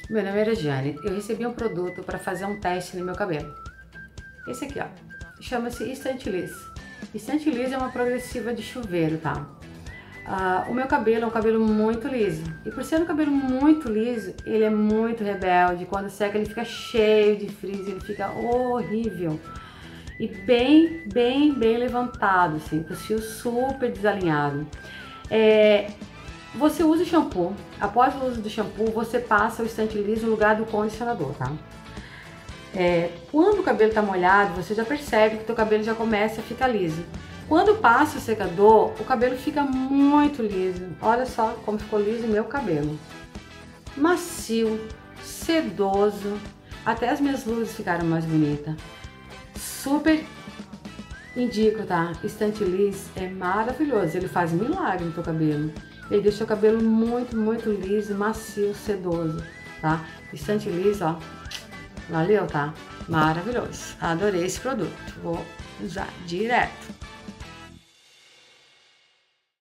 Meu nome é Regiane. Eu recebi um produto para fazer um teste no meu cabelo. Esse aqui, ó. Chama-se Instant Liss. Instant Liss é uma progressiva de chuveiro, tá? O meu cabelo é um cabelo muito liso. E por ser um cabelo muito liso, ele é muito rebelde. Quando seca, ele fica cheio de frizz, ele fica horrível. E bem levantado, assim, com os fios super desalinhados. Você usa o shampoo, após o uso do shampoo, você passa o Instant Liss no lugar do condicionador, tá? Quando o cabelo tá molhado, você já percebe que o teu cabelo já começa a ficar liso. Quando passa o secador, o cabelo fica muito liso. Olha só como ficou liso o meu cabelo. Macio, sedoso, até as minhas luzes ficaram mais bonitas. Super indico, tá? Instant Liss é maravilhoso, ele faz milagre no teu cabelo. Ele deixa o cabelo muito liso, macio, sedoso, tá? Instant Liss, ó, valeu, tá? Maravilhoso. Adorei esse produto, vou usar direto.